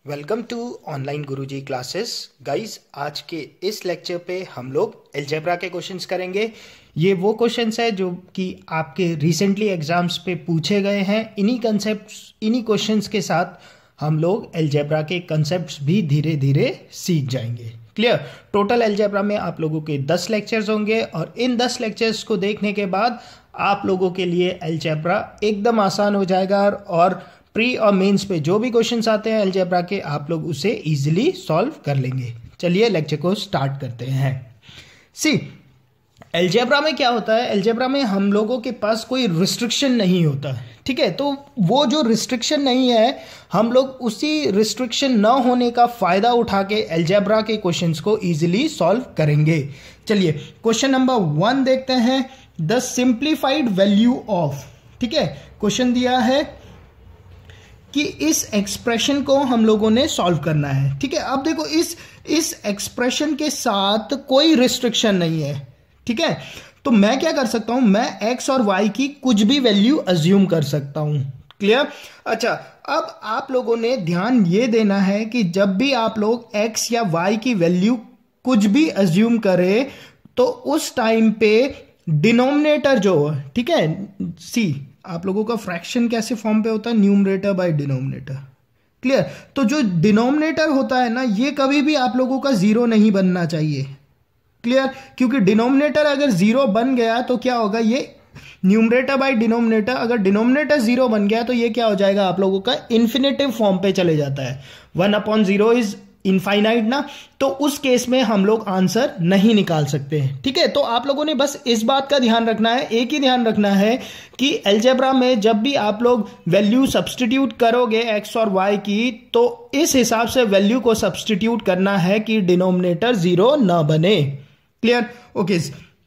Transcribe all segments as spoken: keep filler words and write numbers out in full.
Welcome to online Guruji classes guys. आज के इस लेक्चर पे हम लोग अलजेब्रा के क्वेश्चंस करेंगे। ये वो क्वेश्चंस है जो कि आपके रिसेंटली एग्जाम्स पे पूछे गए हैं। इन्हीं कंसेप्ट्स इन्हीं क्वेश्चंस के साथ हम लोग अलजेब्रा के कंसेप्ट्स भी धीरे धीरे सीख जाएंगे। क्लियर। टोटल अलजेब्रा में आप लोगों के दस लेक्चर्स होंगे और इन दस लेक्चर्स को देखने के बाद आप लोगों के लिए अलजेब्रा एकदम आसान हो जाएगा और प्री और मेंस पे जो भी क्वेश्चंस आते हैं अलजेब्रा के आप लोग उसे इजीली सॉल्व कर लेंगे। चलिए लेक्चर को स्टार्ट करते हैं। सी अलजेब्रा में क्या होता है, अलजेब्रा में हम लोगों के पास कोई रिस्ट्रिक्शन नहीं होता है। ठीक है, तो वो जो रिस्ट्रिक्शन नहीं है हम लोग उसी रिस्ट्रिक्शन न होने का फायदा उठा के अलजेब्रा के क्वेश्चंस को इजीली सॉल्व करेंगे। चलिए क्वेश्चन नंबर वन देखते हैं। द सिंप्लीफाइड वैल्यू ऑफ, ठीक है, क्वेश्चन दिया है कि इस एक्सप्रेशन को हम लोगों ने सॉल्व करना है। ठीक है, अब देखो इस इस एक्सप्रेशन के साथ कोई रिस्ट्रिक्शन नहीं है। ठीक है, तो मैं क्या कर सकता हूं, मैं x और y की कुछ भी वैल्यू अज्यूम कर सकता हूं। क्लियर। अच्छा, अब आप लोगों ने ध्यान ये देना है कि जब भी आप लोग x या y की वैल्यू कुछ भी अज्यूम करें तो उस टाइम पे डिनोमिनेटर जो, ठीक है, सी आप लोगों का फ्रैक्शन कैसे फॉर्म पे होता है, न्यूमरेटर बाय डिनोमिनेटर। क्लियर। तो जो डिनोमिनेटर होता है ना ये कभी भी आप लोगों का जीरो नहीं बनना चाहिए। क्लियर, क्योंकि डिनोमिनेटर अगर जीरो बन गया तो क्या होगा, ये न्यूमरेटर बाय डिनोमिनेटर, अगर डिनोमिनेटर जीरो बन गया तो ये क्या हो जाएगा आप लोगों का इन्फिनेटिव फॉर्म पे चले जाता है। One upon zero is infinite ना, तो उस केस में हम लोग आंसर नहीं निकाल सकते हैं। ठीक है, तो आप लोगों ने बस इस बात का ध्यान रखना है, एक ही ध्यान रखना है कि अलजेब्रा में जब भी आप लोग वैल्यू सब्स्टिट्यूट करोगे एक्स और वाई की तो इस हिसाब से वैल्यू को सब्स्टिट्यूट करना है कि डिनोमिनेटर जीरो ना बने। क्लियर। ओके,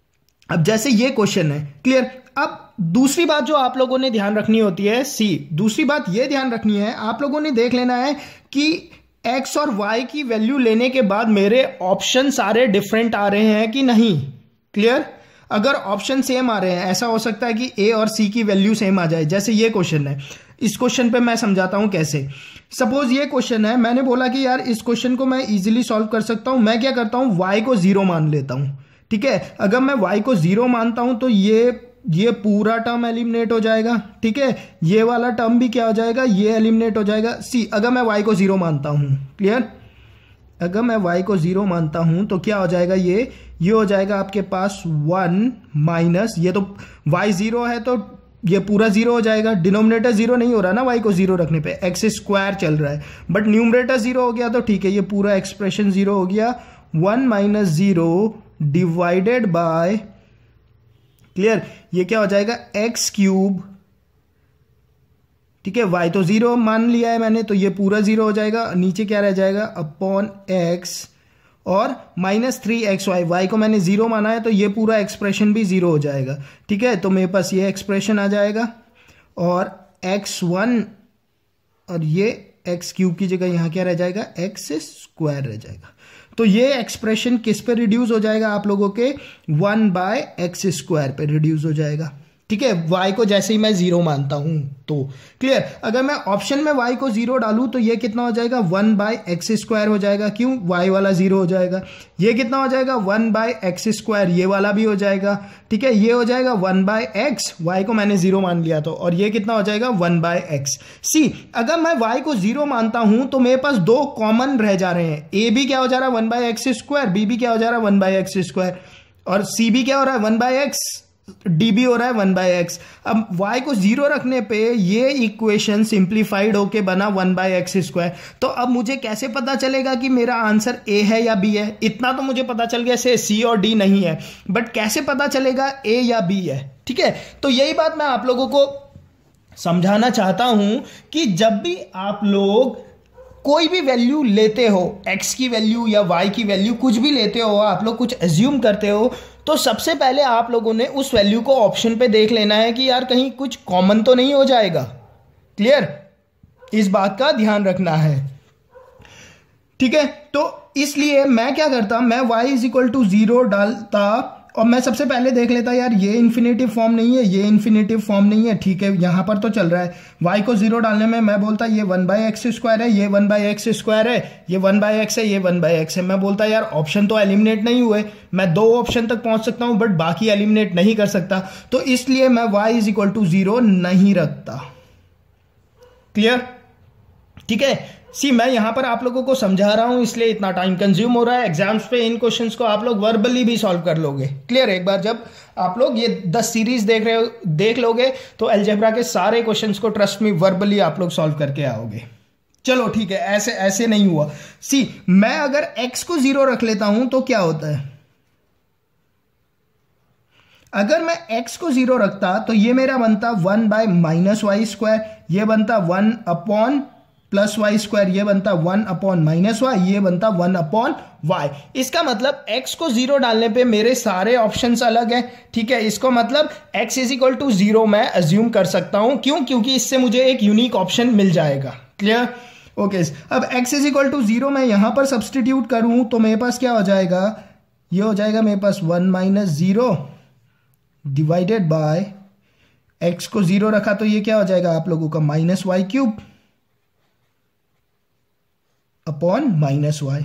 अब जैसे ये क्वेश्चन है। क्लियर। अब दूसरी बात जो आप लोगों ने ध्यान रखनी होती है, सी दूसरी बात ये ध्यान रखनी है, आप लोगों ने देख लेना है कि x और y की वैल्यू लेने के बाद मेरे ऑप्शन सारे डिफरेंट आ रहे हैं कि नहीं। क्लियर। अगर ऑप्शन सेम आ रहे हैं, ऐसा हो सकता है कि a और c की वैल्यू सेम आ जाए। जैसे ये क्वेश्चन है, इस क्वेश्चन पे मैं समझाता हूं कैसे। सपोज ये क्वेश्चन है, मैंने बोला कि यार इस क्वेश्चन को मैं इजीली सॉल्व कर सकता हूं। मैं क्या करता हूं, y को जीरो मान लेता हूं। ठीक है, अगर मैं y को जीरो मानता हूं तो ये ये पूरा टर्म एलिमिनेट हो जाएगा। ठीक है, ये वाला टर्म भी क्या हो जाएगा, ये एलिमिनेट हो जाएगा। सी अगर मैं y को जीरो मानता हूं, क्लियर, अगर मैं y को जीरो मानता हूं तो क्या हो जाएगा, ये ये हो जाएगा आपके पास वन माइनस, ये तो y जीरो है तो ये पूरा जीरो हो जाएगा। डिनोमिनेटर जीरो नहीं हो रहा ना y को जीरो रखने पे, एक्स स्क्वायर चल रहा है, बट न्यूमरेटर जीरो हो गया तो ठीक है, ये पूरा एक्सप्रेशन जीरो हो गया। One minus zero divided by, clear, ये क्या हो जाएगा एक्स क्यूब। ठीक है, y तो जीरो मान लिया है मैंने तो ये पूरा जीरो हो जाएगा। नीचे क्या रह जाएगा, अपॉन x और minus three x y, y को मैंने जीरो माना है तो ये पूरा एक्सप्रेशन भी जीरो हो जाएगा। ठीक है, तो मेरे पास ये एक्सप्रेशन आ जाएगा और एक्स वन और ये एक्स क्यूब की जगह यहां क्या रह जाएगा, एक्स स्क्वायर रह जाएगा। तो ये एक्सप्रेशन किस पे रिड्यूस हो जाएगा, आप लोगों के वन बाय एक्स स्क्वायर पे रिड्यूस हो जाएगा। ठीक है, y को जैसे ही मैं जीरो मानता हूं तो। क्लियर। अगर मैं ऑप्शन में y को जीरो डालूं तो ये कितना हो जाएगा, वन बाय एक्स स्क्वायर हो जाएगा। क्यों, y वाला जीरो हो जाएगा। ये कितना हो जाएगा, वन बाय एक्स स्क्वायर, ये वाला भी हो जाएगा। ठीक है, ये हो जाएगा वन बाय एक्स, y को मैंने जीरो मान लिया तो, और ये कितना हो जाएगा, वन बाय एक्स। सी अगर मैं y को जीरो मानता हूं तो मेरे पास दो कॉमन रह जा रहे हैं, a भी क्या हो जा रहा है, one by x square, b भी क्या हो जा रहा है, वन बाय एक्स स्क्वायर, और c भी क्या हो रहा है, वन बाय एक्स, डी भी हो रहा है वन बाय एक्स। अब y को जीरो रखने पे ये इक्वेशन सिंप्लीफाइड होके बना वन बाय एक्स स्क्वायर। तो अब मुझे कैसे पता चलेगा कि मेरा आंसर a है या b है, इतना तो मुझे पता चल गया से c और d नहीं है, बट कैसे पता चलेगा a या b है। ठीक है, तो यही बात मैं आप लोगों को समझाना चाहता हूं कि जब भी आप लोग कोई भी वैल्यू लेते हो, x की वैल्यू या y की वैल्यू कुछ भी लेते हो, आप लोग कुछ एज्यूम करते हो, तो सबसे पहले आप लोगों ने उस वैल्यू को ऑप्शन पे देख लेना है कि यार कहीं कुछ कॉमन तो नहीं हो जाएगा। क्लियर, इस बात का ध्यान रखना है। ठीक है, तो इसलिए मैं क्या करता, मैं y is equal to zero डालता और मैं सबसे पहले देख लेता यार ये इन्फिनेटिव फॉर्म नहीं है, ये इन्फिनेटिव फॉर्म नहीं है, ठीक है यहां पर तो चल रहा है। y को जीरो डालने में मैं बोलता ये वन बाई एक्स स्क्वायर है, ये वन बाई एक्स स्क्वायर है, ये वन बाई एक्स है, ये वन बाई एक्स है। मैं बोलता यार ऑप्शन तो एलिमिनेट नहीं हुए, मैं दो ऑप्शन तक पहुंच सकता हूं बट बाकी एलिमिनेट नहीं कर सकता, तो इसलिए मैं y is equal to zero नहीं रखता। क्लियर? ठीक है। सी मैं यहां पर आप लोगों को समझा रहा हूं इसलिए इतना टाइम कंज्यूम हो रहा है। एग्जाम्स पे इन क्वेश्चंस को आप लोग वर्बली भी सॉल्व कर लोगे। क्लियर? एक बार जब आप लोग ये दस सीरीज देख रहे हो देख लोगे तो अलजेब्रा के सारे क्वेश्चंस को ट्रस्ट मी वर्बली आप लोग सॉल्व करके आओगे। चलो ठीक है, ऐसे ऐसे नहीं हुआ। सी मैं अगर x को जीरो रख लेता हूं तो क्या होता है, अगर मैं x को जीरो रखता तो ये मेरा बनता one by minus y square, ये बनता one upon plus y square, ये बनता वन अपॉन माइनस वाई, ये बनता वन अपॉन वाई। इसका मतलब x को जीरो डालने पे मेरे सारे ऑप्शंस अलग हैं। ठीक है, इसको मतलब x is equal to zero मैं अज्यूम कर सकता हूं। क्यों? क्योंकि इससे मुझे एक यूनिक ऑप्शन मिल जाएगा। क्लियर? ओके, अब x is equal to zero मैं यहां पर सब्सटीट्यूट करूं तो मेरे पास क्या हो जाएगा, ये हो जाएगा मेरे पास one minus zero divided by x को जीरो रखा तो ये क्या हो जाएगा आप लोगों का minus y cube upon minus y,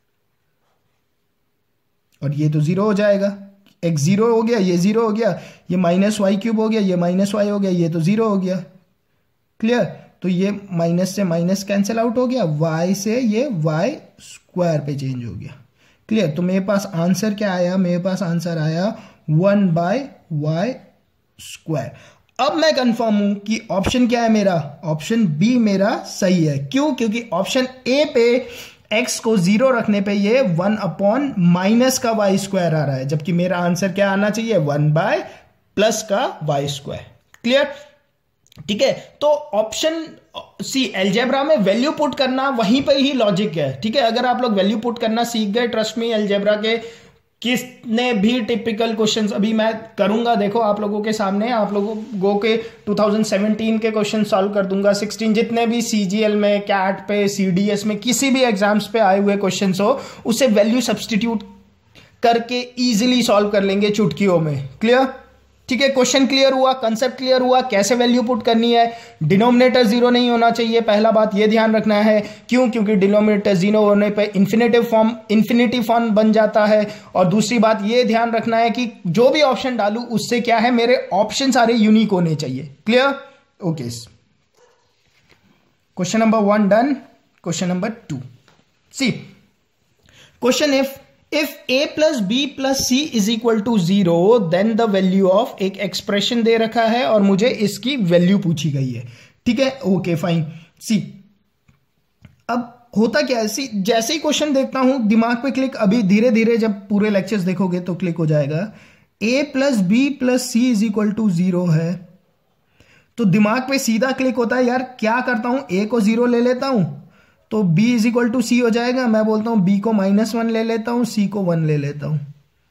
और ये तो जीरो हो जाएगा। x जीरो हो गया, ये जीरो हो गया, ये माइनस वाई क्यूब हो गया, ये माइनस वाई हो गया, ये तो जीरो हो गया। क्लियर? तो ये माइनस से माइनस कैंसिल आउट हो गया, y से ये y स्क्वायर पे चेंज हो गया। क्लियर? तो मेरे पास आंसर क्या आया, मेरे पास आंसर आया वन बाय वाई स्क्वायर। अब मैं कंफर्म हूं कि ऑप्शन क्या है मेरा, ऑप्शन बी मेरा सही है। क्यों? क्योंकि ऑप्शन ए पे x को जीरो रखने पे ये वन अपॉन माइनस का वाई स्क्वायर आ रहा है, जबकि मेरा आंसर क्या आना चाहिए, वन बाय प्लस का वाई स्क्वायर। क्लियर? ठीक है, तो ऑप्शन सी अलजेब्रा में वैल्यू पुट करना वहीं पे ही लॉजिक है। ठीक है, अगर आप लोग वैल्यू पुट करना सीख गए, ट्रस्ट मी अलजेब्रा के किसने भी टिपिकल क्वेश्चंस अभी मैं करूंगा, देखो आप लोगों के सामने, आप लोगों गो के टू थाउजेंड सेवेंटीन के क्वेश्चन सॉल्व कर दूंगा, सिक्सटीन जितने भी सीजीएल में, कैट पे, सीडीएस में, किसी भी एग्जाम्स पे आए हुए क्वेश्चंस हो, उसे वैल्यू सब्सटीट्यूट करके इजीली सॉल्व कर लेंगे चुटकियों में। क्लियर? ठीक है, क्वेश्चन क्लियर हुआ, कंसेप्ट क्लियर हुआ, कैसे वैल्यू पुट करनी है। डिनोमिनेटर जीरो नहीं होना चाहिए, पहला बात ये ध्यान रखना है। क्यों? क्योंकि डिनोमिनेटर जीरो होने पे इन्फिनेटिव फॉर्म इन्फिनिटी फॉर्म बन जाता है। और दूसरी बात ये ध्यान रखना है कि जो भी ऑप्शन डालू उससे क्या है, मेरे ऑप्शन सारे यूनिक होने चाहिए। Clear? Okay, question number one done. Question number two, see question if If a plus b plus c is equal to zero, then the value of एक एक्सप्रेशन दे रखा है और मुझे इसकी वैल्यू पूछी गई है। ठीक है, ओके फाइन। सी अब होता क्या है, सी जैसे ही क्वेश्चन देखता हूं दिमाग पे क्लिक, अभी धीरे धीरे जब पूरे लेक्चर्स देखोगे तो क्लिक हो जाएगा। a plus B plus c is equal to zero है तो दिमाग पे सीधा क्लिक होता है, यार क्या करता हूं, a को जीरो ले लेता हूं तो b is equal to c हो जाएगा। मैं बोलता हूं b को माइनस वन ले लेता हूं, c को वन ले लेता हूं।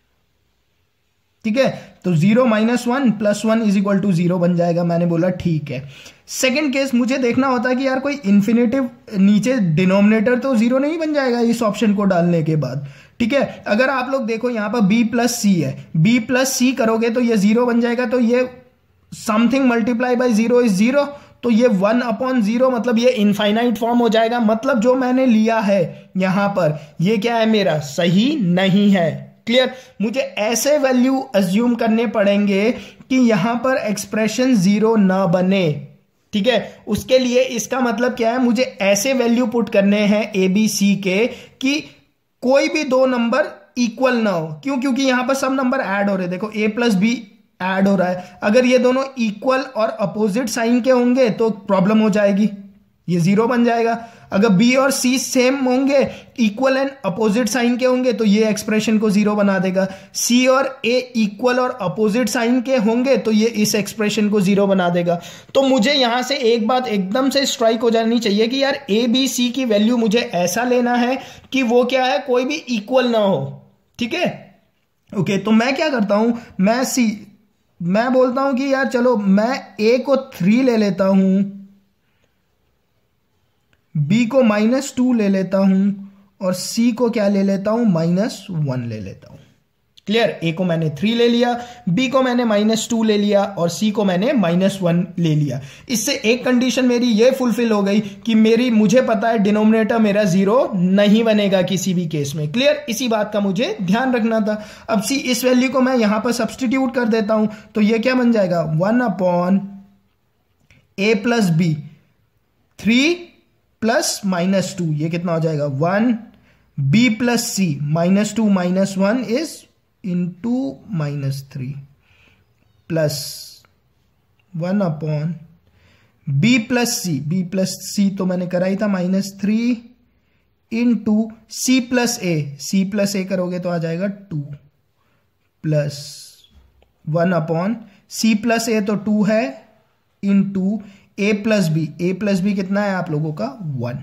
ठीक है, तो zero minus one plus one is equal to zero बन जाएगा। मैंने बोला ठीक है। सेकंड केस मुझे देखना होता है कि यार कोई इन्फिनेटिव नीचे डिनोमिनेटर तो जीरो नहीं बन जाएगा इस ऑप्शन को डालने के बाद। ठीक है, अगर आप लोग देखो यहां पर b प्लस सी है, b प्लस सी करोगे तो ये जीरो बन जाएगा, तो ये something multiply by zero is zero, तो ये वन अपॉन जीरो मतलब ये इनफाइनाइट फॉर्म हो जाएगा। मतलब जो मैंने लिया है यहां पर ये क्या है, मेरा सही नहीं है। क्लियर? मुझे ऐसे वैल्यू अज्यूम करने पड़ेंगे कि यहां पर एक्सप्रेशन जीरो ना बने। ठीक है, उसके लिए इसका मतलब क्या है, मुझे ऐसे वैल्यू पुट करने हैं ए बी सी के कि कोई भी दो नंबर इक्वल ना हो। क्यों? क्योंकि यहां पर सब नंबर ऐड हो रहे हैं। देखो a प्लस बी ऐड हो रहा है, अगर ये दोनों इक्वल और अपोजिट साइन के होंगे तो प्रॉब्लम हो जाएगी, ये जीरो बन जाएगा। अगर b और c सेम होंगे, इक्वल एंड अपोजिट साइन के होंगे तो ये एक्सप्रेशन को जीरो बना देगा। c और a इक्वल और अपोजिट साइन के होंगे तो ये इस एक्सप्रेशन को जीरो बना देगा। तो मुझे यहां से एक बात एकदम से स्ट्राइक हो जानी चाहिए कि यार a b c की वैल्यू मुझे ऐसा लेना है कि वो क्या है, कोई भी इक्वल ना हो। ठीक है, ओके, तो मैं क्या करता हूं, मैं c मैं बोलता हूं कि यार चलो मैं a को थ्री ले लेता हूं, b को माइनस टू ले लेता हूं और c को क्या ले लेता हूं, माइनस वन ले लेता हूं। क्लियर, ए को मैंने थ्री ले लिया, बी को मैंने माइनस टू ले लिया और सी को मैंने माइनस वन ले लिया। इससे एक कंडीशन मेरी ये फुलफिल हो गई कि मेरी मुझे पता है डिनोमिनेटर मेरा जीरो नहीं बनेगा किसी भी केस में। क्लियर, इसी बात का मुझे ध्यान रखना था। अब सी इस वैल्यू को मैं यहां पर सब्सटीट्यूट कर देता हूं तो ये क्या बन जाएगा, one upon a plus b, three plus minus two, ये कितना हो जाएगा one, b plus c, minus two minus one is into minus three, plus one upon b plus c, b plus c तो मैंने करा ही था minus three, into c plus a, c plus a करोगे तो आ जाएगा two, plus one upon c plus a तो टू है, into a plus B, A plus b कितना है आप लोगों का वन।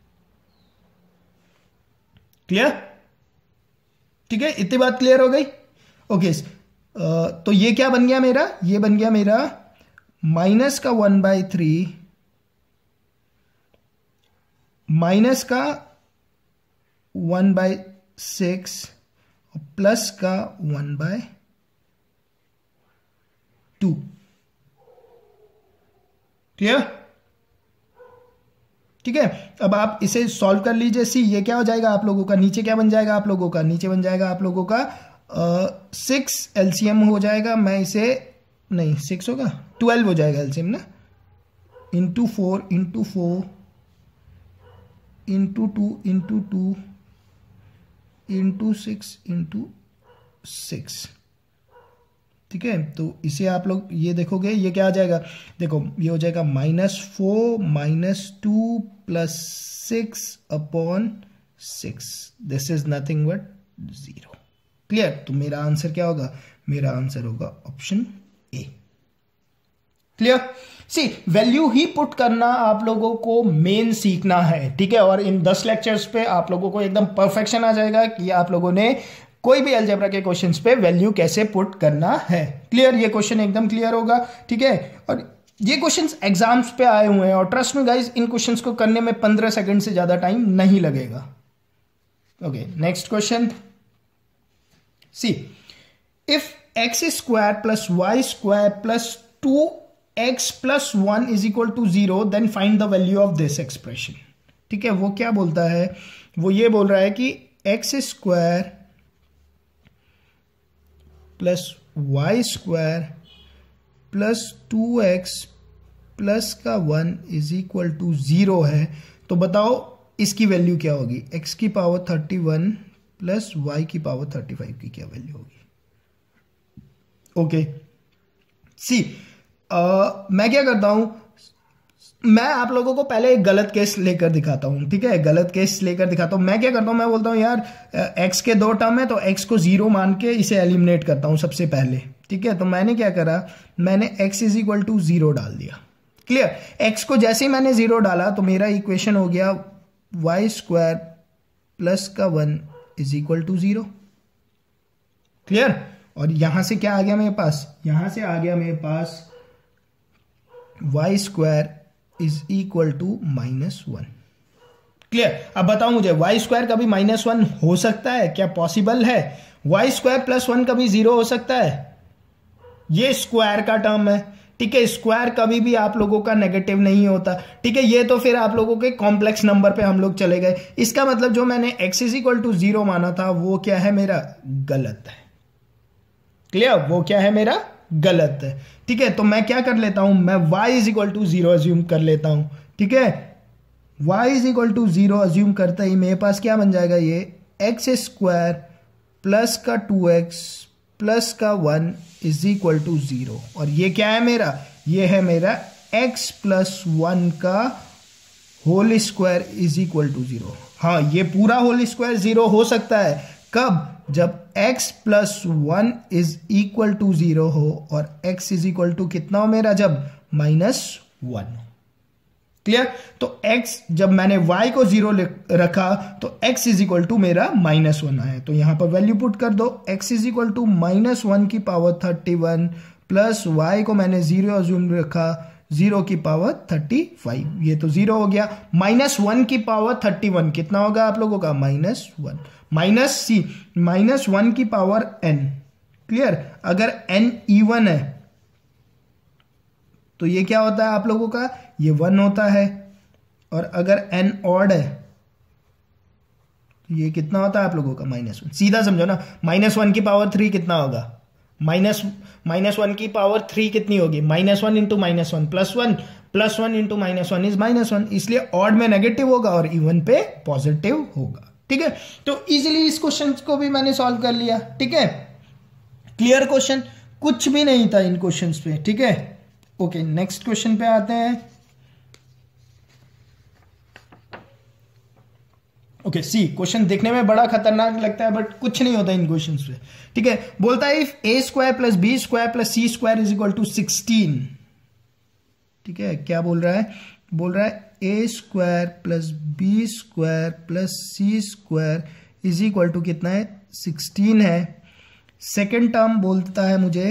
क्लियर, ठीक है, इतनी बात क्लियर हो गई। ओके, तो ये क्या बन गया मेरा, ये बन गया मेरा माइनस का वन बाई थ्री, माइनस का वन बाई सिक्स, प्लस का वन बाय टू। क्लियर, ठीक है। अब आप इसे सॉल्व कर लीजिए। सी ये क्या हो जाएगा आप लोगों का, नीचे क्या बन जाएगा आप लोगों का, नीचे बन जाएगा आप लोगों का सिक्स एलसीएम हो जाएगा, मैं इसे नहीं सिक्स होगा ट्वेल्व हो जाएगा एलसीएम ना, into four into four into two into two into six into six. ठीक है, तो इसे आप लोग ये देखोगे ये क्या आ जाएगा, देखो ये हो जाएगा minus four minus two plus six upon six, this is nothing but zero. Clear, तो मेरा आंसर क्या होगा, मेरा आंसर होगा option A. Clear, see value ही पुट करना आप लोगों को मेन सीखना है, ठीक है। और इन दस लेक्चर्स पे आप लोगों को एकदम परफेक्शन आ जाएगा कि आप लोगों ने कोई भी अलजेब्रा के क्वेश्चंस पे वैल्यू कैसे पुट करना है। क्लियर, ये क्वेश्चन एकदम क्लियर होगा, ठीक है। और ये क्वेश्चंस एग्जाम्स पे आए हुए हैं और ट्रस्ट में गाइज इन क्वेश्चंस को करने में पंद्रह सेकंड से ज्यादा टाइम नहीं लगेगा। Okay, next question, see if x square plus y square plus two x plus one is equal to zero then find the value of this expression. ठीक है, वो क्या बोलता है, वो ये बोल रहा है कि x square plus y square plus two x plus का one is equal to zero है, तो बताओ इसकी वैल्यू क्या होगी, एक्स की power thirty one plus y की पावर थर्टी फाइव की क्या वैल्यू होगी। ओके, सी मैं क्या करता हूं, मैं आप लोगों को पहले एक गलत केस लेकर दिखाता हूं, ठीक है, गलत केस लेकर दिखाता हूं। मैं क्या करता हूं, मैं बोलता हूं यार x के दो टर्म है तो x को जीरो मान के इसे एलिमिनेट करता हूं सबसे पहले। ठीक है, तो मैंने क्या करा, मैंने x is equal to zero डाल दिया। क्लियर, x को जैसे ही मैंने जीरो डाला तो मेरा इक्वेशन हो गया वाई स्क्वायर प्लस का one is equal to zero. Clear, और यहां से क्या आ गया मेरे पास, यहां से आ गया मेरे पास y square is equal to minus one. Clear, अब बताओ मुझे वाई स्क्वायर कभी माइनस वन हो सकता है क्या, पॉसिबल है। वाई स्क्वायर प्लस वन कभी जीरो हो सकता है, ये स्क्वायर का टर्म है, ठीक है। स्क्वायर कभी भी आप लोगों का नेगेटिव नहीं होता, ठीक है। ये तो फिर आप लोगों के कॉम्प्लेक्स नंबर पे हम लोग चले गए, इसका मतलब जो मैंने x is equal to zero माना था वो क्या है मेरा, गलत है। क्लियर, वो क्या है मेरा, गलत है। ठीक है, तो मैं क्या कर लेता हूं, मैं y is equal to zero assume कर लेता हूं। ठीक है, y is equal to zero assume करते ही मेरे पास क्या बन जाएगा, ये एक्स स्क्वायर प्लस का टू एक्स प्लस का one is equal to zero. और ये क्या है मेरा, ये है मेरा x प्लस वन का whole square is equal to zero. हाँ, ये पूरा होल स्क्वायर जीरो हो सकता है, कब, जब x plus one is equal to zero हो और x इज इक्वल टू कितना हो मेरा, जब माइनस वन। क्लियर, तो x जब मैंने y को जीरो रखा तो x इज इक्वल टू मेरा माइनस वन आया, तो यहां पर वैल्यू पुट कर दो, x is equal to minus one की power thirty one plus y को मैंने जीरो अज्यूम रखा, जीरो की पावर थर्टी फाइव, ये तो जीरो हो गया। माइनस वन की पावर थर्टी वन कितना होगा आप लोगों का, minus one. Minus see, minus one की पावर एन, क्लियर। अगर एन इवन है तो ये क्या होता है आप लोगों का, ये वन होता है। और अगर एन ऑड है तो ये कितना होता है आप लोगों का, माइनस वन। सीधा समझो ना, माइनस वन की पावर थ्री कितना होगा, माइनस माइनस वन की पावर थ्री कितनी होगी, minus one into minus one plus one, plus one into minus one is minus one. इसलिए ऑड में नेगेटिव होगा और इवन पे पॉजिटिव होगा, ठीक है। तो इजीली इस क्वेश्चन को भी मैंने सॉल्व कर लिया, ठीक है। क्लियर क्वेश्चन, कुछ भी नहीं था इन क्वेश्चंस पे, ठीक है। ओके, नेक्स्ट क्वेश्चन पे आते हैं। ओके सी, क्वेश्चन देखने में बड़ा खतरनाक लगता है बट कुछ नहीं होता इन क्वेश्चंस पे, ठीक है। बोलता है if a square plus b square plus c square is equal to sixteen, ठीक है। क्या बोल रहा है, बोल रहा है a square plus b square plus c square is equal to कितना है, सिक्सटीन है। सेकेंड टर्म बोलता है मुझे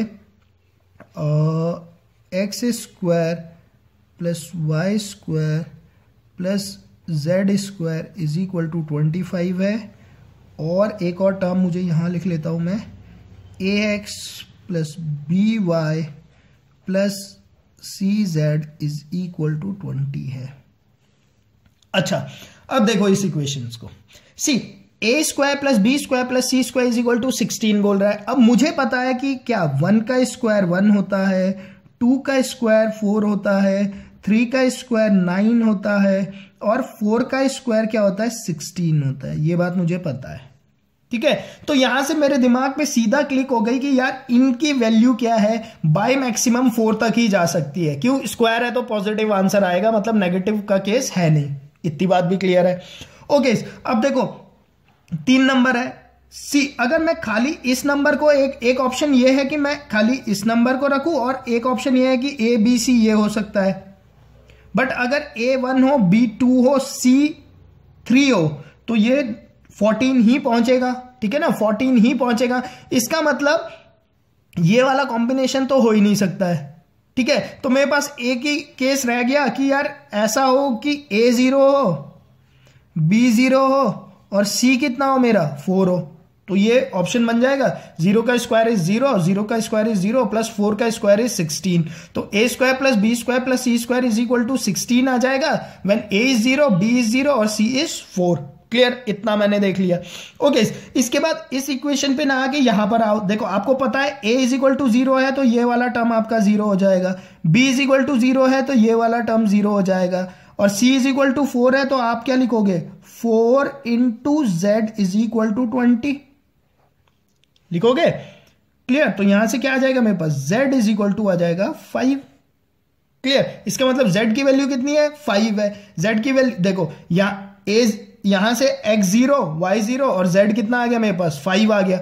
x square plus y square plus z square is equal to twenty five है। और एक और टर्म मुझे यहां लिख लेता हूं मैं, a x plus b y plus c z is equal to twenty है। अच्छा, अब देखो इस इक्वेशंस को, see a square plus b square plus c square is equal to sixteen बोल रहा है। अब मुझे पता है कि क्या वन का स्क्वायर वन होता है, टू का स्क्वायर फोर होता है, थ्री का स्क्वायर नाइन होता है और फोर का स्क्वायर क्या होता है, सिक्सटीन होता है। ये बात मुझे पता है, ठीक है। तो यहां से मेरे दिमाग पे सीधा क्लिक हो गई कि यार इनकी वैल्यू क्या है, बाय मैक्सिमम फोर तक ही जा सकती है। क्यों, स्क्वायर है तो पॉजिटिव आंसर आएगा, मतलब नेगेटिव का केस है नहीं। इतनी बात भी क्लियर है। ओके, अब देखो तीन नंबर है सी, अगर मैं खाली इस नंबर को, एक एक ऑप्शन ये है कि मैं खाली इस नंबर को रखूं और एक ऑप्शन ये है कि ए बी सी ये हो सकता है। बट अगर ए वन हो, बी टू हो, सी थ्री हो तो ये फोर्टीन ही पहुंचेगा, ठीक है ना, फोर्टीन ही पहुंचेगा। इसका मतलब ये वाला कॉम्बिनेशन तो हो ही नहीं सकता है, ठीक है। तो मेरे पास एक ही केस रह गया कि यार ऐसा हो कि ए जीरो हो, बी जीरो हो और सी कितना हो मेरा, फोर हो। तो ये ऑप्शन बन जाएगा, जीरो का स्क्वायर इज जीरो, जीरो का square is zero plus four का स्क्वायर इज सिक्सटीन। तो a square plus b square plus c square is equal to sixteen आ जाएगा when a is zero, b is zero और c is four. Clear, इतना मैंने देख लिया। Okay, इसके बाद इस इक्वेशन पे ना आके यहां पर आओ। देखो आपको पता है a is equal to zero है तो ये वाला टर्म आपका जीरो हो जाएगा, b is equal to zero है तो ये वाला टर्म जीरो हो जाएगा और c is equal to four है तो आप क्या लिखोगे, four into z is equal to twenty लिखोगे। क्लियर, तो यहां से क्या आ जाएगा मेरे पास, z इज इक्वल टू आ जाएगा फाइव। क्लियर, इसका मतलब z की वैल्यू कितनी है, फाइव है। z की वैल्यू देखो, यहां ए यहां से x जीरो, y जीरो और z कितना आ गया मेरे पास, फाइव आ गया।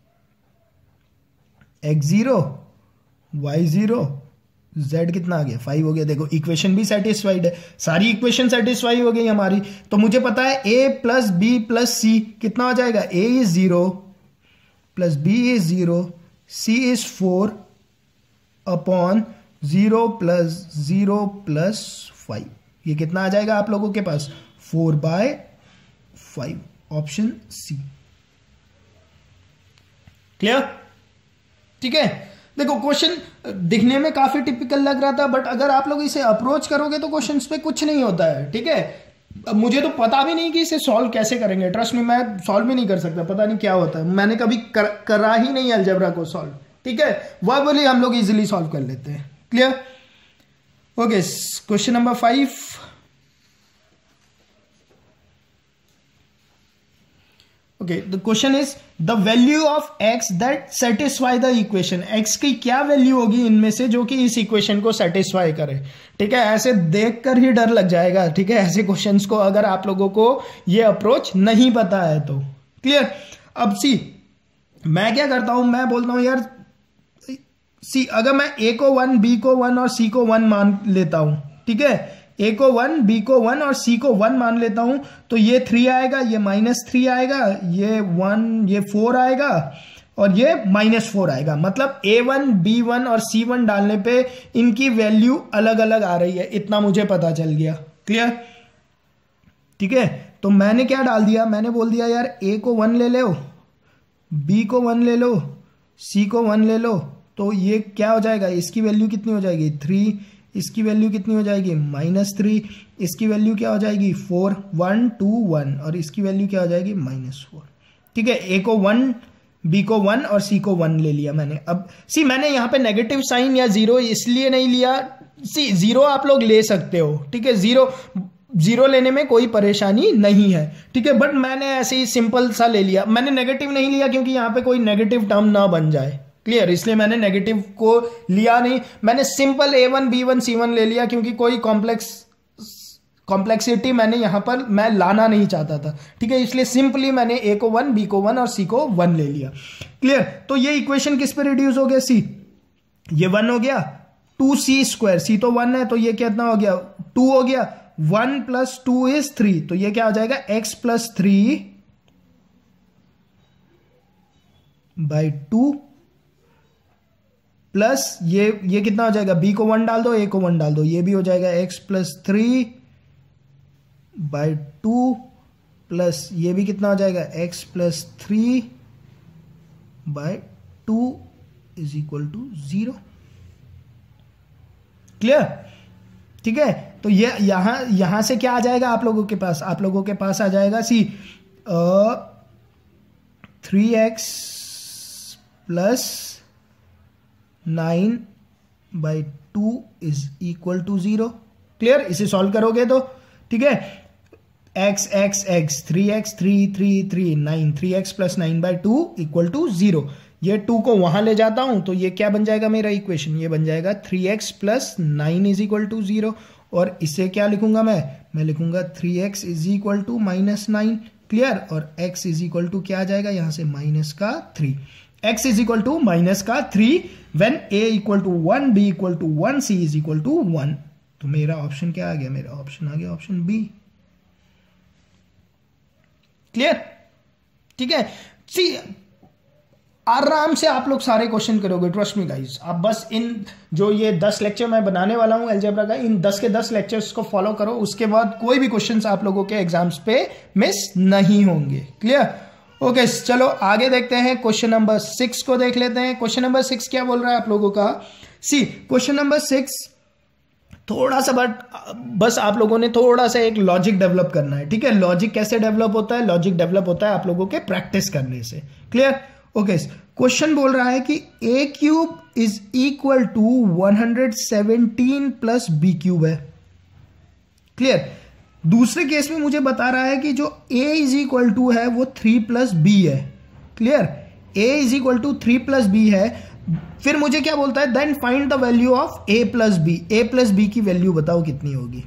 x zero, y zero, z कितना आ गया, फाइव हो गया। देखो इक्वेशन भी सेटिस्फाइड है, सारी इक्वेशन सेटिस्फाई हो गई हमारी। तो मुझे पता है a plus B plus c कितना हो जाएगा, a is zero plus b is zero, c is four upon zero plus zero plus five. ये कितना आ जाएगा आप लोगों के पास, four by five, option C. Clear, ठीक है। देखो क्वेश्चन दिखने में काफी टिपिकल लग रहा था बट अगर आप लोग इसे अप्रोच करोगे तो क्वेश्चंस पे कुछ नहीं होता है, ठीक है। अब मुझे तो पता भी नहीं कि इसे सॉल्व कैसे करेंगे, ट्रस्ट में मैं सॉल्व भी नहीं कर सकता, पता नहीं क्या होता है, मैंने कभी कर, करा ही नहीं अलजेब्रा को सॉल्व, ठीक है। वह बोली हम लोग इजीली सॉल्व कर लेते हैं। Clear, okay, question number five. Okay, the question is the value of x that satisfy the equation. X की क्या वैल्यू होगी इनमें से जो कि इस इक्वेशन को सेटिस्फाई करे, ठीक है। ऐसे देखकर ही डर लग जाएगा, ठीक है, ऐसे क्वेश्चंस को अगर आप लोगों को ये अप्रोच नहीं पता है तो। क्लियर, अब सी मैं क्या करता हूं, मैं बोलता हूं यार सी अगर मैं ए को वन, बी को वन और सी को वन मान लेता हूं, ठीक है, ए को वन, बी को वन और सी को वन मान लेता हूं तो ये थ्री आएगा, ये माइनस थ्री आएगा, ये वन, ये फोर आएगा और ये माइनस फोर आएगा। मतलब ए वन, बी वन और सी वन डालने पे इनकी वैल्यू अलग अलग आ रही है, इतना मुझे पता चल गया। क्लियर? ठीक है, तो मैंने क्या डाल दिया, मैंने बोल दिया यार ए को वन ले लो, बी को वन ले लो, सी को वन ले लो, तो ये क्या हो जाएगा, इसकी वैल्यू कितनी हो जाएगी थ्री, इसकी वैल्यू कितनी हो जाएगी माइनस थ्री, इसकी वैल्यू क्या हो जाएगी फोर, वन टू वन, और इसकी वैल्यू क्या हो जाएगी माइनस फोर। ठीक है, ए को वन, बी को वन और सी को वन ले लिया मैंने। अब सी मैंने यहाँ पे नेगेटिव साइन या जीरो इसलिए नहीं लिया, सी जीरो आप लोग ले सकते हो, ठीक है, जीरो जीरो लेने में कोई परेशानी नहीं है, ठीक है, बट मैंने ऐसे ही सिंपल सा ले लिया। मैंने नेगेटिव नहीं लिया क्योंकि यहाँ पे कोई नेगेटिव टर्म ना बन जाए। क्लियर? इसलिए मैंने नेगेटिव को लिया नहीं, मैंने simple a one, b one, c one ले लिया क्योंकि कोई कॉम्प्लेक्स कॉम्प्लेक्सिटी मैंने यहां पर मैं लाना नहीं चाहता था। ठीक है, इसलिए सिंपली मैंने ए को वन, बी को वन और सी को वन ले लिया। क्लियर? तो ये इक्वेशन किस पे रिड्यूस हो गया, सी, ये वन हो गया, टू सी स्क्वायर, सी तो वन है तो ये कितना हो गया टू हो गया, one plus two is three, तो ये क्या हो जाएगा x plus three by two, plus ये ये कितना हो जाएगा, बी को वन डाल दो, ए को वन डाल दो, ये भी हो जाएगा x plus three by two, plus ये भी कितना हो जाएगा x plus three by two is equal to zero. Clear? ठीक है, तो ये यहां यहां से क्या आ जाएगा आप लोगों के पास, आप लोगों के पास आ जाएगा see three x plus nine by two is equal to zero. Clear? इसे सॉल्व करोगे तो ठीक है, x x x, three x, three three three nine, three x plus nine by two equal to zero. ये two को वहां ले जाता हूं तो ये क्या बन जाएगा मेरा इक्वेशन, ये बन जाएगा three x plus nine is equal to zero, और इसे क्या लिखूंगा मैं मैं लिखूंगा three x is equal to minus nine. Clear? और x इज इक्वल टू क्या आ जाएगा यहां से माइनस का three, x is equal to minus का three when a equal to one, b equal to one, c is equal to one. तो मेरा ऑप्शन क्या आ गया, मेरा ऑप्शन आ गया ऑप्शन बी। क्लियर? ठीक है, सी आराम से आप लोग सारे क्वेश्चन करोगे, ट्रस्ट मी गाइस। आप बस इन जो ये दस लेक्चर मैं बनाने वाला हूं अलजेब्रा का, इन दस के दस लेक्चर्स को फॉलो करो, उसके बाद कोई भी क्वेश्चंस आप लोगों के एग्जाम्स पे मिस नहीं होंगे। क्लियर? ओके, चलो आगे देखते हैं, क्वेश्चन नंबर सिक्स को देख लेते हैं। क्वेश्चन नंबर सिक्स क्या बोल रहा है आप लोगों का, सी क्वेश्चन नंबर सिक्स थोड़ा सा बट बस आप लोगों ने थोड़ा सा एक लॉजिक डेवलप करना है। ठीक है, लॉजिक कैसे डेवलप होता है, लॉजिक डेवलप होता है आप लोगों के प्रैक्टिस करने से। क्लियर? ओके, क्वेश्चन बोल रहा है कि a cube is equal to one hundred seventeen plus b cube है। क्लियर? दूसरे केस में मुझे बता रहा है कि जो a इज इक्वल टू है वो थ्री प्लस बी है। Clear? a is equal to three plus b है, फिर मुझे क्या बोलता है, then find the value of a plus b. a plus B की वैल्यू बताओ कितनी होगी।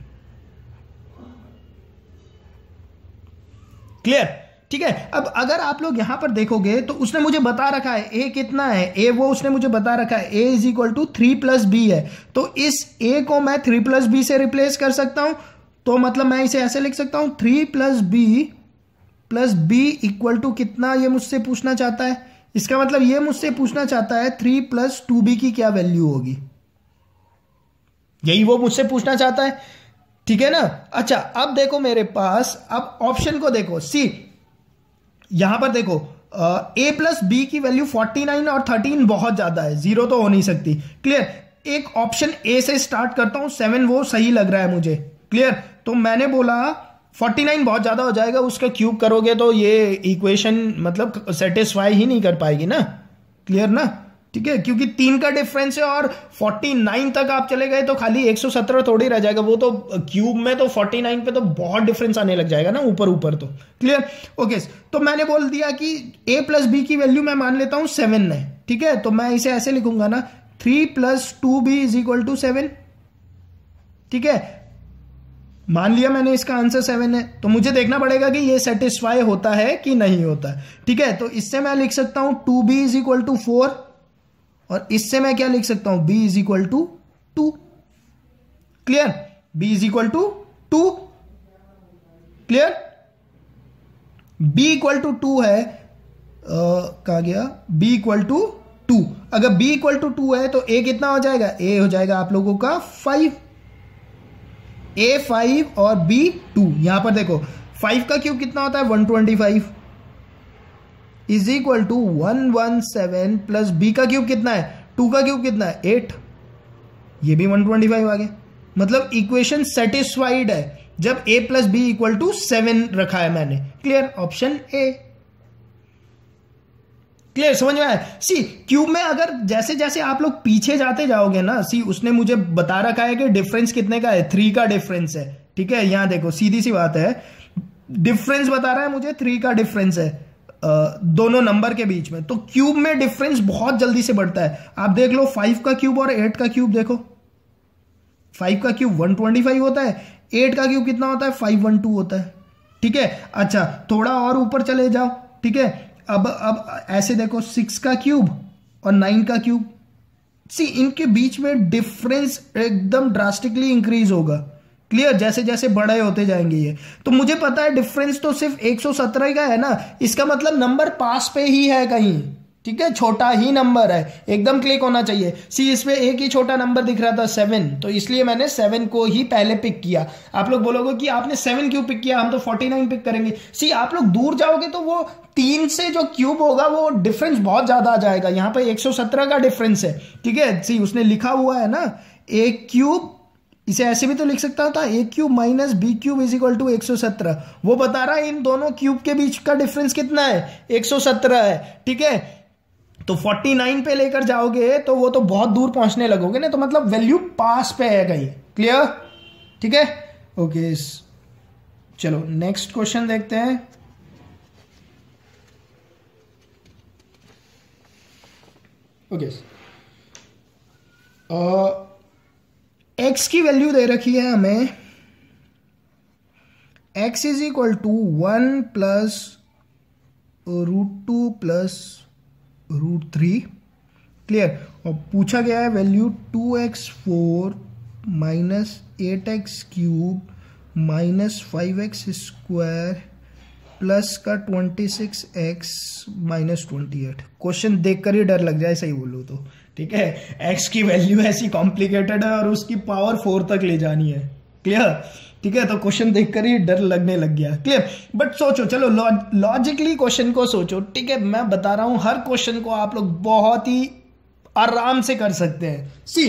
क्लियर? ठीक है, अब अगर आप लोग यहां पर देखोगे तो उसने मुझे बता रखा है a कितना है, a वो उसने मुझे बता रखा है a is equal to three plus b है, तो इस a को मैं थ्री प्लस बी से रिप्लेस कर सकता हूं। तो मतलब मैं इसे ऐसे लिख सकता हूं, three plus B plus B equal to कितना, ये मुझसे पूछना चाहता है। इसका मतलब ये मुझसे पूछना चाहता है थ्री प्लस टू बी की क्या वैल्यू होगी, यही वो मुझसे पूछना चाहता है। ठीक है ना? अच्छा, अब देखो मेरे पास, अब ऑप्शन को देखो, सी यहां पर देखो ए प्लस बी की वैल्यू फोर्टी नाइन और थर्टीन बहुत ज्यादा है, जीरो तो हो नहीं सकती। क्लियर? एक ऑप्शन ए से स्टार्ट करता हूं, सेवन वो सही लग रहा है मुझे। क्लियर? तो मैंने बोला फोर्टी नाइन बहुत ज्यादा हो जाएगा, उसका क्यूब करोगे तो ये इक्वेशन मतलब सेटिस्फाई ही नहीं कर पाएगी ना। क्लियर ना? ठीक है, क्योंकि तीन का डिफरेंस है और फोर्टी नाइन तक आप चले गए तो खाली एक सौ सत्रह थोड़ी रह जाएगा, वो तो क्यूब में तो फोर्टी नाइन पे तो बहुत डिफरेंस आने लग जाएगा ना ऊपर ऊपर तो। क्लियर? ओके, तो मैंने बोल दिया कि a प्लस बी की वैल्यू मैं मान लेता हूं सेवन है। ठीक है, तो मैं इसे ऐसे लिखूंगा ना, three plus two B is equal to seven. ठीक है, मान लिया मैंने इसका आंसर सेवन है, तो मुझे देखना पड़ेगा कि ये सेटिस्फाई होता है कि नहीं होता। ठीक है, तो इससे मैं लिख सकता हूं two B is equal to four, और इससे मैं क्या लिख सकता हूं, b is equal to two. Clear? b is equal to two. Clear? b equal to two है, कहा गया b इक्वल टू टू। अगर b इक्वल टू टू है तो a कितना हो जाएगा, a हो जाएगा आप लोगों का फाइव, a फाइव और b टू। यहां पर देखो फाइव का क्यूब कितना होता है one twenty five is equal to one one seven plus b का क्यूब कितना है, टू का क्यूब कितना है एट, ये भी वन ट्वेंटी फाइव आ गया। मतलब इक्वेशन सेटिस्फाइड है जब a plus B equal to seven रखा है मैंने। Clear, option A. क्लियर, समझ में आया। सी क्यूब में अगर जैसे जैसे आप लोग पीछे जाते जाओगे ना, सी उसने मुझे बता रखा है कि डिफरेंस कितने का है, थ्री का डिफरेंस है। ठीक है, यहां देखो सीधी सी बात है, डिफरेंस बता रहा है मुझे, थ्री का डिफरेंस है आ, दोनों नंबर के बीच में। तो क्यूब में डिफरेंस बहुत जल्दी से बढ़ता है। आप देख लो फाइव का क्यूब और एट का क्यूब देखो, फाइव का क्यूब वन ट्वेंटी फाइव होता है, एट का क्यूब कितना होता है फाइव वन टू होता है। ठीक है, अच्छा थोड़ा और ऊपर चले जाओ। ठीक है, अब अब ऐसे देखो सिक्स का क्यूब और नाइन का क्यूब, सी इनके बीच में डिफरेंस एकदम ड्रास्टिकली इंक्रीज होगा। क्लियर, जैसे जैसे बड़े होते जाएंगे ये। तो मुझे पता है डिफरेंस तो सिर्फ एक सौ सत्रह का है ना, इसका मतलब नंबर पास पे ही है कहीं। ठीक है, छोटा ही नंबर है, एकदम क्लिक होना चाहिए। सी इसमें एक ही छोटा नंबर दिख रहा था सेवन, तो इसलिए मैंने सेवन को ही पहले पिक किया। आप लोग बोलोगे कि आपने सेवन क्यों पिक किया, हम तो फोर्टी नाइन पिक करेंगे। सी आप लोग दूर जाओगे तो वो तीन से जो क्यूब होगा वो डिफरेंस बहुत ज्यादा आ जाएगा। यहां पर एक सौ सत्रह का डिफरेंस है। ठीक है, सी उसने लिखा हुआ है ना एक क्यूब, इसे ऐसे भी तो लिख सकता था, A cube minus B cube is equal to एक सौ सत्रह। वो बता रहा है इन दोनों क्यूब के बीच का डिफरेंस कितना है, एक सौ सत्रह है। ठीक है, तो उनचास पे लेकर जाओगे तो वो तो बहुत दूर पहुंचने लगोगे ना, तो मतलब वैल्यू पास पे है कहीं। क्लियर, ठीक है, ओके। चलो नेक्स्ट क्वेश्चन देखते हैं। ओके, एक्स की वैल्यू दे रखी है हमें, X is equal to one plus root two plus root three. Clear, और पूछा गया है value to X four minus eight X cube minus five X square plus का twenty six X minus twenty eight. Question देखकर ही डर लग जाए, सही बोलूँ तो। ठीक है, एक्स की वैल्यू ऐसी कॉम्प्लिकेटेड है और उसकी पावर फोर तक ले जानी है। क्लियर, ठीक है, तो क्वेश्चन देखकर ही डर लगने लग गया। क्लियर, बट सोचो, चलो लॉजिकली क्वेश्चन को सोचो। ठीक है, मैं बता रहा हूं हर क्वेश्चन को आप लोग बहुत ही आराम से कर सकते हैं। सी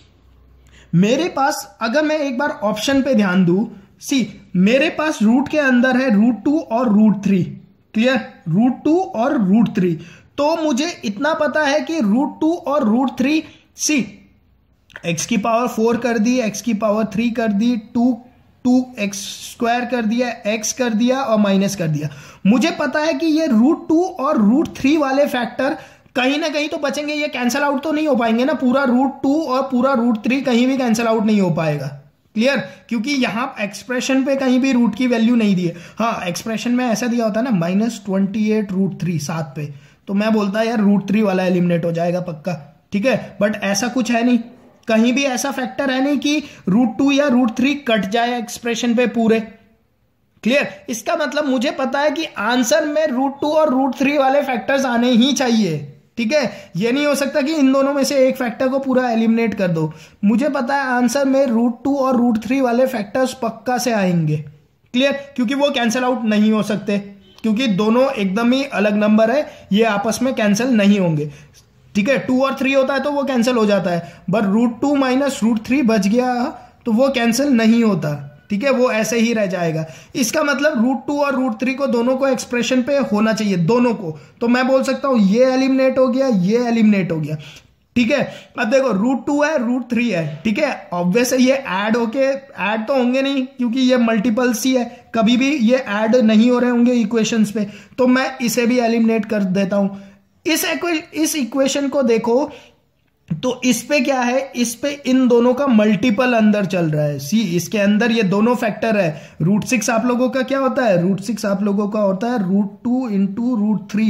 मेरे पास अगर मैं एक बार ऑप्शन पे ध्यान दूं, सी मेरे पास रूट के अंदर है रूट टू और root three. Clear, root two और रूट थ्री। तो मुझे इतना पता है कि रूट टू और रूट थ्री, सी एक्स की पावर फोर कर दी, एक्स की पावर थ्री कर दी, टू टू एक्स स्क्वायर कर दिया, एक्स कर दिया और माइनस कर दिया। मुझे पता है कि ये रूट टू और रूट थ्री वाले फैक्टर कहीं ना कहीं तो बचेंगे, ये कैंसल आउट तो नहीं हो पाएंगे ना। पूरा रूट टू और पूरा रूट थ्री कहीं भी कैंसल आउट नहीं हो पाएगा। क्लियर, क्योंकि यहां एक्सप्रेशन पे कहीं भी रूट की वैल्यू नहीं दी है। हाँ, एक्सप्रेशन में ऐसा दिया होता है ना minus twenty eight root three सात पे, तो मैं बोलता यार रूट थ्री वाला एलिमिनेट हो जाएगा पक्का। ठीक है, बट ऐसा कुछ है नहीं, कहीं भी ऐसा फैक्टर है नहीं कि रूट टू या रूट थ्री कट जाए एक्सप्रेशन पे पूरे। क्लियर, इसका मतलब मुझे पता है कि आंसर में रूट टू और रूट थ्री वाले फैक्टर्स आने ही चाहिए। ठीक है, ये नहीं हो सकता कि इन दोनों में से एक फैक्टर को पूरा एलिमिनेट कर दो। मुझे पता है आंसर में रूट टू और रूट थ्री वाले फैक्टर्स पक्का से आएंगे। क्लियर, क्योंकि वो कैंसिल आउट नहीं हो सकते, क्योंकि दोनों एकदम ही अलग नंबर है, ये आपस में कैंसिल नहीं होंगे। ठीक है, टू और थ्री होता है तो वो कैंसिल हो जाता है, but root two minus root three बच गया तो वो कैंसिल नहीं होता। ठीक है, वो ऐसे ही रह जाएगा। इसका मतलब रूट टू और रूट थ्री को दोनों को एक्सप्रेशन पे होना चाहिए, दोनों को। तो मैं बोल सकता हूं ये एलिमिनेट हो गया, ये एलिमिनेट हो गया। ठीक है, अब देखो रूट टू है रूट थ्री है। ठीक है, ऑब्वियस ये ऐड होके ऐड तो होंगे नहीं, क्योंकि ये मल्टीपल्स ही है, कभी भी ये ऐड नहीं हो रहे होंगे इक्वेशंस पे, तो मैं इसे भी एलिमिनेट कर देता हूं। इस इस इक्वेशन को देखो तो इस पे क्या है, इस पे इन दोनों का मल्टीपल अंदर चल रहा है। सी इसके अंदर ये दोनों फैक्टर है। रूट सिक्स आप लोगों का क्या होता है, रूट सिक्स आप लोगों का होता है root two into root three.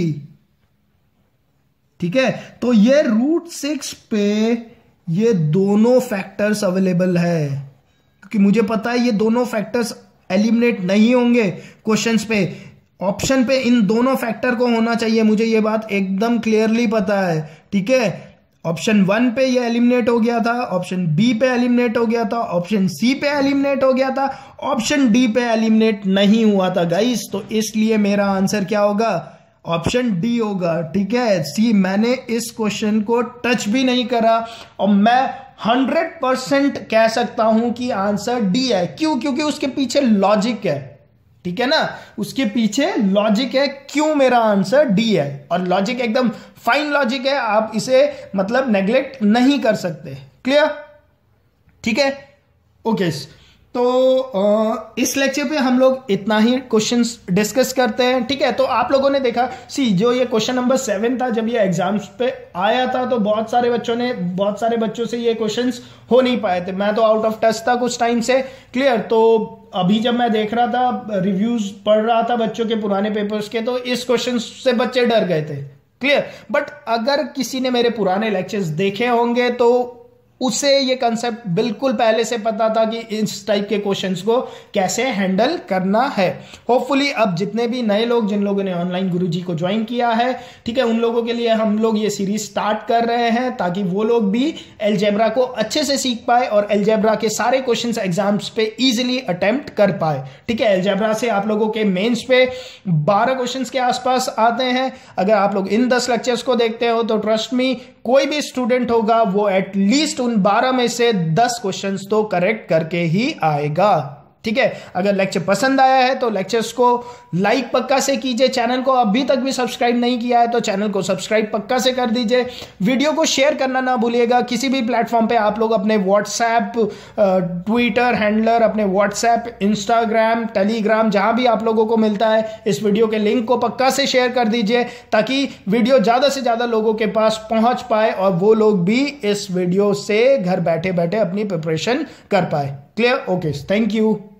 ठीक है, तो ये रूट सिक्स पे ये दोनों फैक्टर्स अवेलेबल है, क्योंकि मुझे पता है ये दोनों फैक्टर्स एलिमिनेट नहीं होंगे क्वेश्चंस पे। ऑप्शन पे इन दोनों फैक्टर को होना चाहिए, मुझे ये बात एकदम क्लियरली पता है, ठीक है। ऑप्शन वन पे ये एलिमिनेट हो गया था, ऑप्शन बी पे एलिमिनेट हो गया था, ऑप्शन सी पे एलिमिनेट हो गया था, ऑप्शन डी पे एलिमिनेट नहीं हुआ था गाइस। तो इसलिए मेरा आंसर क्या होगा, ऑप्शन डी होगा, ठीक है। सी, मैंने इस क्वेश्चन को टच भी नहीं करा और मैं हंड्रेड परसेंट कह सकता हूं कि आंसर डी है। क्यों? क्योंकि उसके पीछे लॉजिक है, ठीक है ना, उसके पीछे लॉजिक है, क्यों मेरा आंसर डी है। और लॉजिक एकदम फाइन लॉजिक है, आप इसे मतलब नेग्लेक्ट नहीं कर सकते। क्लियर? ठीक है, ओके। तो इस लेक्चर पे हम लोग इतना ही क्वेश्चंस डिस्कस करते हैं, ठीक है। तो आप लोगों ने देखा, सी जो ये क्वेश्चन नंबर सेवन था, जब ये एग्जाम्स पे आया था तो बहुत सारे बच्चों ने बहुत सारे बच्चों से ये क्वेश्चंस हो नहीं पाए थे। मैं तो आउट ऑफ टच था कुछ टाइम से। क्लियर? तो अभी जब मैं देख रहा था, रिव्यूज पढ़ रहा था बच्चों के पुराने पेपर्स के, तो इस क्वेश्चन से बच्चे डर गए थे। क्लियर? बट अगर किसी ने मेरे पुराने लेक्चर्स देखे होंगे तो उसे ये कंसेप्ट बिल्कुल पहले से पता था कि इस टाइप के क्वेश्चंस को कैसे हैंडल करना है। होपफुली अब जितने भी नए लोग, जिन लोगों ने ऑनलाइन गुरुजी को ज्वाइन किया है, ठीक है, उन लोगों के लिए हम लोग ये सीरीज स्टार्ट कर रहे हैं ताकि वो लोग भी अलजेब्रा को अच्छे से सीख पाए और अलजेब्रा के सारे क्वेश्चंस एग्जाम्स पे इजीली अटेम्प्ट कर पाए। ठीक है, अलजेब्रा से आप लोगों के मेंस पे बारह क्वेश्चंस के आसपास आते हैं। अगर आप लोग इन दस लेक्चर्स को देखते हो तो ट्रस्ट मी, कोई भी स्टूडेंट होगा वो एटलीस्ट उन बारह में से दस क्वेश्चंस तो करेक्ट करके ही आएगा। ठीक है, अगर लेक्चर पसंद आया है तो लेक्चर्स को लाइक पक्का से कीजिए। चैनल को अभी तक भी सब्सक्राइब नहीं किया है तो चैनल को सब्सक्राइब पक्का से कर दीजिए। वीडियो को शेयर करना ना भूलिएगा। किसी भी प्लेटफॉर्म पे आप लोग अपने व्हाट्सएप, ट्विटर हैंडलर, अपने व्हाट्सएप, इंस्टाग्राम, टेलीग्राम, जहां भी आप लोगों को मिलता है, इस वीडियो के लिंक को पक्का से शेयर कर दीजिए ताकि वीडियो ज्यादा से ज्यादा लोगों के पास पहुंच पाए और वो लोग भी इस वीडियो से घर बैठे बैठे अपनी प्रिपरेशन कर पाए। क्लियर? Okay, thank you.